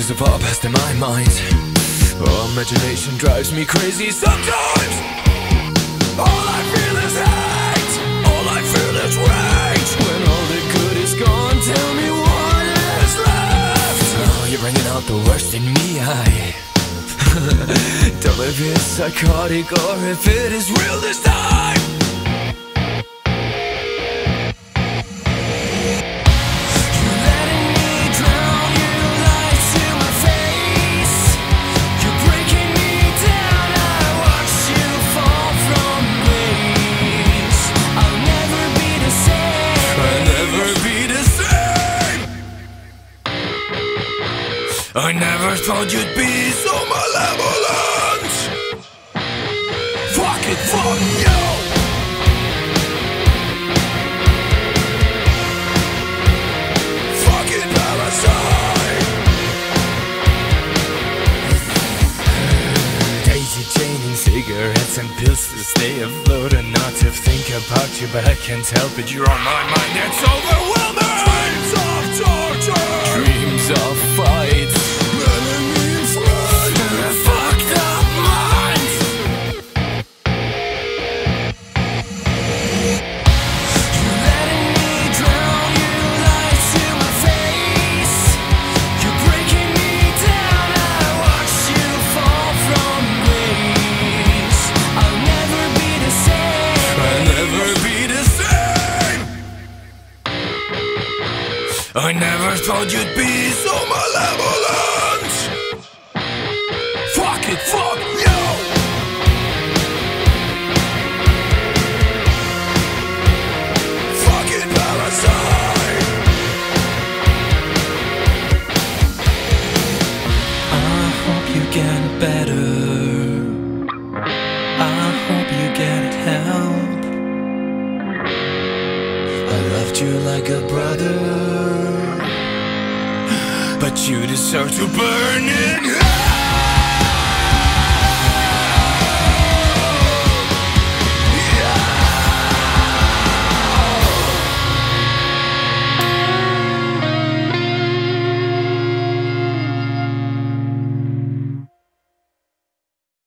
Images are far past in my mind. Oh, imagination drives me crazy sometimes. All I feel is hate, all I feel is rage. When all the good is gone, tell me what is left. Oh, you're bringing out the worst in me, don't know if it's psychotic or if it is real this time. I never thought you'd be so malevolent. Fuck it, fuck you. Fucking parasite. Daisy chaining cigarettes and pills to stay afloat and not to think about you, but I can't help it. You're on my mind, it's overwhelming. Dreams of torture, dreams of fights. I never thought you'd be so malevolent. Fuck it, fuck you. Fucking parasite. I hope you get better. I hope you get help. I loved you like a brother, but you deserve to burn in hell.